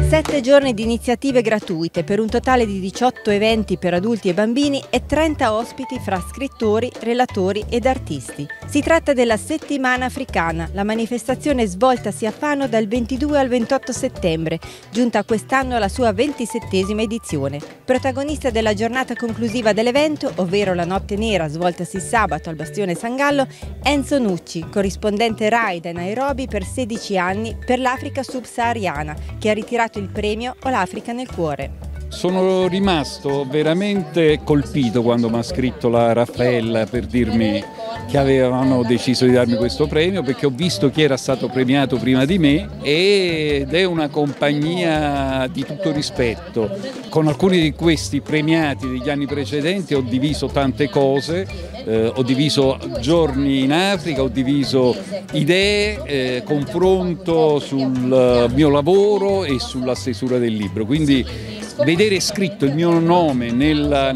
7 giorni di iniziative gratuite per un totale di 18 eventi per adulti e bambini e 30 ospiti fra scrittori, relatori ed artisti. Si tratta della Settimana Africana, la manifestazione svoltasi a Fano dal 22 al 28 settembre, giunta quest'anno alla sua 27ª edizione. Protagonista della giornata conclusiva dell'evento, ovvero la Notte Nera svoltasi sabato al Bastione San Gallo, Enzo Nucci, corrispondente RAI da Nairobi per 16 anni per l'Africa subsahariana, che ha ritirato il premio Ho l'Africa nel cuore. Sono rimasto veramente colpito quando mi ha scritto la Raffaella per dirmi che avevano deciso di darmi questo premio, perché ho visto chi era stato premiato prima di me ed è una compagnia di tutto rispetto. Con alcuni di questi premiati degli anni precedenti ho diviso tante cose, ho diviso giorni in Africa, ho diviso idee, confronto sul mio lavoro e sulla stesura del libro. Quindi vedere scritto il mio nome nella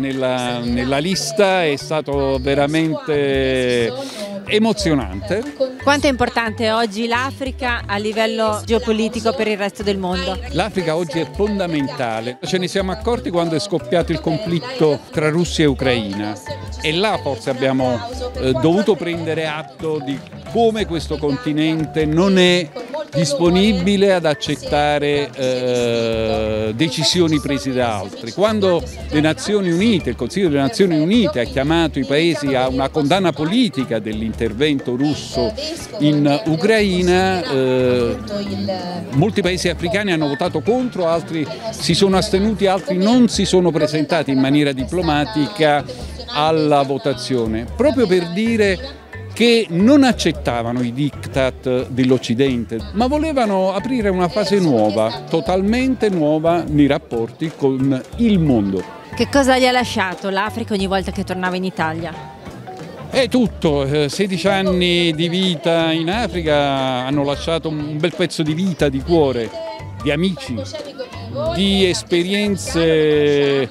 lista è stato veramente emozionante. Quanto è importante oggi l'Africa a livello geopolitico per il resto del mondo? L'Africa oggi è fondamentale. Ce ne siamo accorti quando è scoppiato il conflitto tra Russia e Ucraina e là forse abbiamo dovuto prendere atto di come questo continente non è disponibile ad accettare decisioni prese da altri. Quando le Nazioni Unite, il Consiglio delle Nazioni Unite ha chiamato i paesi a una condanna politica dell'intervento russo in Ucraina, molti paesi africani hanno votato contro, altri si sono astenuti, altri non si sono presentati in maniera diplomatica alla votazione, proprio per dire che non accettavano i diktat dell'Occidente, ma volevano aprire una fase nuova, totalmente nuova nei rapporti con il mondo. Che cosa gli ha lasciato l'Africa ogni volta che tornava in Italia? È tutto, 16 anni di vita in Africa hanno lasciato un bel pezzo di vita, di cuore, di amici, di esperienze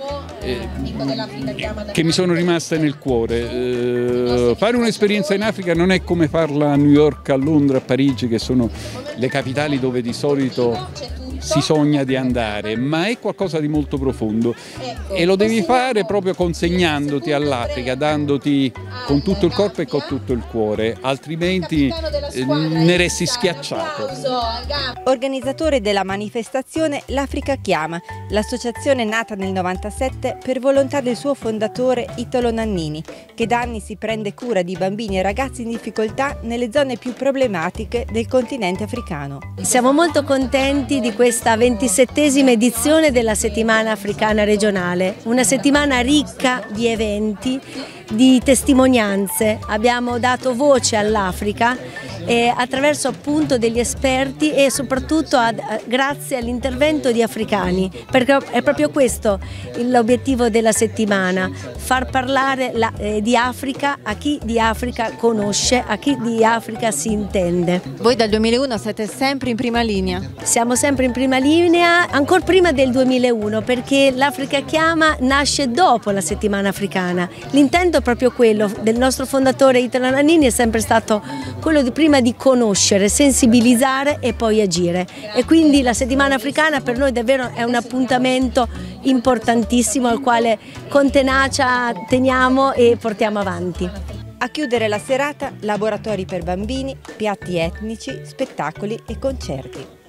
che mi sono rimaste nel cuore. Fare un'esperienza in Africa non è come farla a New York, a Londra, a Parigi, che sono le capitali dove di solito si sogna di andare, ma è qualcosa di molto profondo e lo devi fare proprio consegnandoti all'Africa, dandoti con tutto il corpo e con tutto il cuore, altrimenti ne resti schiacciato. Organizzatore della manifestazione L'Africa Chiama, l'associazione nata nel 97 per volontà del suo fondatore Italo Nannini, che da anni si prende cura di bambini e ragazzi in difficoltà nelle zone più problematiche del continente africano. Siamo molto contenti di questa 27ª edizione della Settimana Africana Regionale, una settimana ricca di eventi, di testimonianze. Abbiamo dato voce all'Africa attraverso appunto degli esperti e soprattutto grazie all'intervento di africani, perché è proprio questo l'obiettivo della settimana, far parlare di Africa a chi di Africa conosce, a chi di Africa si intende. Voi dal 2001 siete sempre in prima linea? Siamo sempre in prima linea, ancora prima del 2001, perché l'Africa Chiama nasce dopo la settimana africana. L'intento è proprio quello del nostro fondatore Italo Nannini, è sempre stato quello di prima di conoscere, sensibilizzare e poi agire, e quindi la settimana africana per noi davvero è un appuntamento importantissimo al quale con tenacia teniamo e portiamo avanti. A chiudere la serata, laboratori per bambini, piatti etnici, spettacoli e concerti.